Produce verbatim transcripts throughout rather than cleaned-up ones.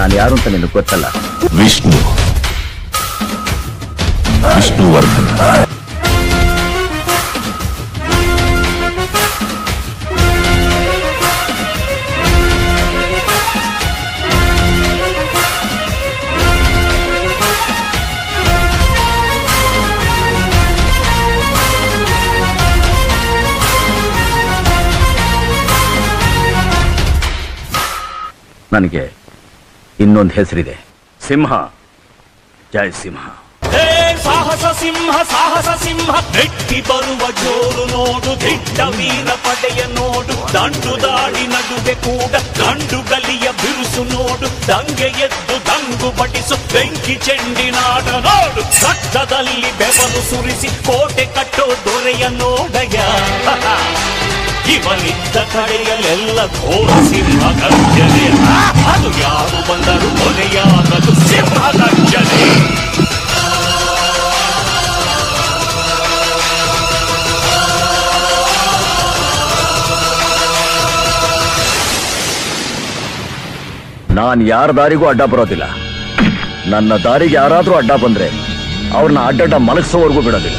ನಾನು ಯಾರು ಅಂತ ನಿನಗೆ ಗೊತ್ತಲ್ಲ. ವಿಷ್ಣು ವಿಷ್ಣುವರ್ಧನ್. ನನಗೆ ಇನ್ನೊಂದು ಹೆಸರಿದೆ, ಸಿಂಹ. ಜೈ ಸಿಂಹ. ಸಾಹಸ ಸಿಂಹ ಸಾಹಸ ಸಿಂಹ ನೆಟ್ಟಿ ಬರುವ ಜೋರು ನೋಡು, ದಿಟ್ಟ ವೀರ ಪಡೆಯ ನೋಡು, ದಂಡು ದಾಡಿ ನಡುವೆ ಕೂಡ ಗಂಡು ಗಲಿಯ ಬಿರುಸು ನೋಡು, ದಂಗೆ ಎದ್ದು ದಂಗು ಬಡಿಸು ಬೆಂಕಿ ಚೆಂಡಿನಾಡ ನೋಡು, ರಕ್ತದಲ್ಲಿ ಬೆವರು ಸುರಿಸಿ ಕೋಟೆ ಕಟ್ಟೋ ದೊರೆಯ ನೋಡಯ. ಇವನಿದ್ದ ಕಡೆಯಲ್ಲೆಲ್ಲ ಘೋರ ಸಿಂಹ ಗರ್ಜನೆ, ಅದು ಯಾರು ಬಂದರು ಕೊನೆಯಾಗದು ಸಿಂಹ ಗರ್ಜನೆ. ನಾನು ಯಾರ ದಾರಿಗೂ ಅಡ್ಡ ಬರೋದಿಲ್ಲ. ನನ್ನ ದಾರಿಗೆ ಯಾರಾದ್ರೂ ಅಡ್ಡ ಬಂದ್ರೆ ಅವ್ರನ್ನ ಅಡ್ಡಡ್ಡ ಮಲಗಿಸೋವರೆಗೂ ಬಿಡೋದಿಲ್ಲ.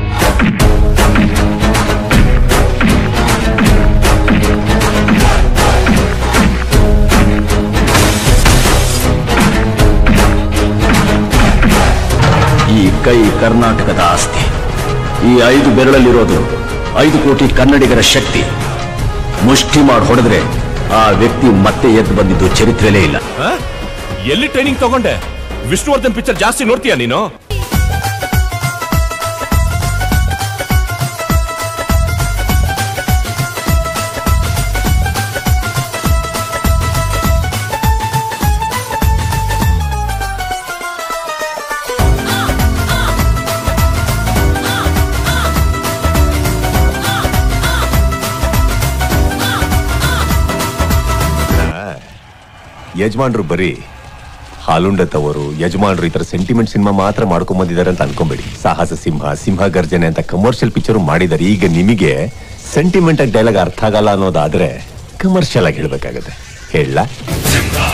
ಈ ಕೈ ಕರ್ನಾಟಕದ ಆಸ್ತಿ. ಈ ಐದು ಬೆರಳಲ್ಲಿರೋದು ಐದು ಕೋಟಿ ಕನ್ನಡಿಗರ ಶಕ್ತಿ. ಮುಷ್ಟಿ ಮಾಡಿ ಹೊಡೆದ್ರೆ ಆ ವ್ಯಕ್ತಿ ಮತ್ತೆ ಎದ್ದು ಬಂದಿದ್ದು ಚರಿತ್ರೆಲೇ ಇಲ್ಲ. ಎಲ್ಲಿ ಟ್ರೈನಿಂಗ್ ತಗೊಂಡೆ? ವಿಷ್ಣುವರ್ಧನ್ ಪಿಕ್ಚರ್ ಜಾಸ್ತಿ ನೋಡ್ತೀಯ ನೀನು? ಯಜಮಾನ್ರು ಬರೀ ಹಾಲುಂಡ ತವರು, ಯಜಮಾನ್ರು ಈ ತರ ಸೆಂಟಿಮೆಂಟ್ ಸಿನಿಮಾ ಮಾತ್ರ ಮಾಡ್ಕೊಂಡ್ ಬಂದಿದ್ದಾರೆ ಅಂತ ಅನ್ಕೊಂಬೇಡಿ. ಸಾಹಸ ಸಿಂಹ, ಸಿಂಹ ಗರ್ಜನೆ ಅಂತ ಕಮರ್ಷಿಯಲ್ ಪಿಕ್ಚರ್ ಮಾಡಿದ್ದಾರೆ. ಈಗ ನಿಮಗೆ ಸೆಂಟಿಮೆಂಟ್ ಡೈಲಾಗ್ ಅರ್ಥ ಆಗಲ್ಲ ಅನ್ನೋದಾದ್ರೆ ಕಮರ್ಷಿಯಲ್ ಆಗಿ ಹೇಳ್ಬೇಕಾಗತ್ತೆ. ಹೇಳ